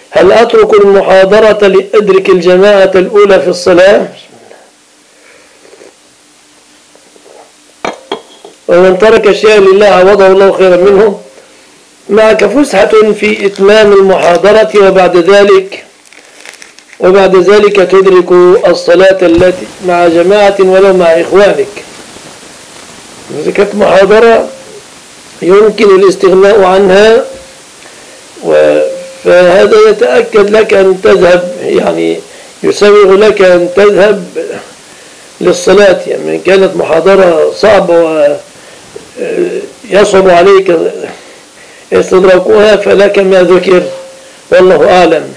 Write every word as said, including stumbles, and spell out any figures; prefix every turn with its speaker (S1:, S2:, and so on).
S1: هل أترك المحاضرة لأدرك الجماعة الأولى في الصلاة؟ ومن ترك شيئا لله عوضه الله خيرا منه. معك فسحة في إتمام المحاضرة وبعد ذلك وبعد ذلك تدرك الصلاة التي مع جماعة ولو مع إخوانك. إذا كانت محاضرة يمكن الاستغناء عنها، فهذا يتأكد لك أن تذهب، يعني يسوغ لك أن تذهب للصلاة. يعني كانت محاضرة صعبة ويصعب عليك استدراكها فلك ما ذكر، والله أعلم.